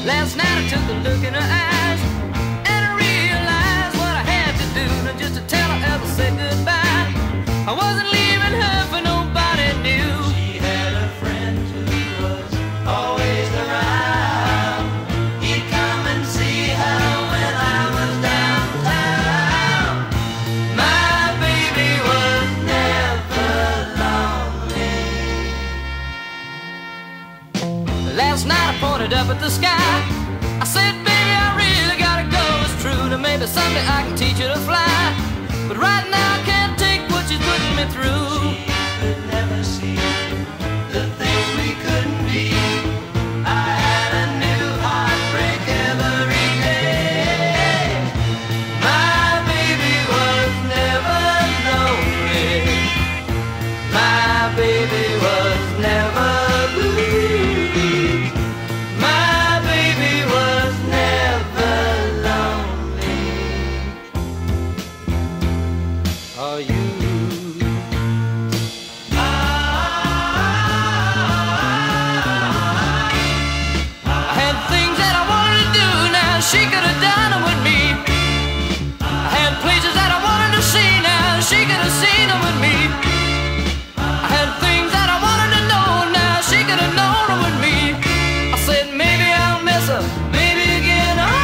Last night I took a look in her eyes, and I realized what I had to do just to tell her ever said goodbye. I wasn't leaving her for nobody new. She had a friend who was always around. He'd come and see her when I was downtown. My baby was never lonely. Last night I pointed up at the sky. I said, baby, I really gotta go. It's true that maybe someday I can teach you to fly, but right now I can't take what she's putting me through. She could never see the things we couldn't be. I had a new heartbreak every day. My baby was never lonely. My baby was never blue. My baby was never lonely. Are you? She could have done them with me. I had places that I wanted to see now. She could have seen them with me. I had things that I wanted to know now. She could have known them with me. I said maybe I'll miss her, maybe again I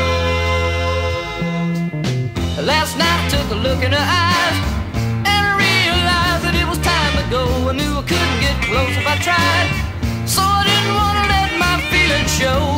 won't. Last night I took a look in her eyes and I realized that it was time to go. I knew I couldn't get close if I tried, so I didn't want to let my feelings show.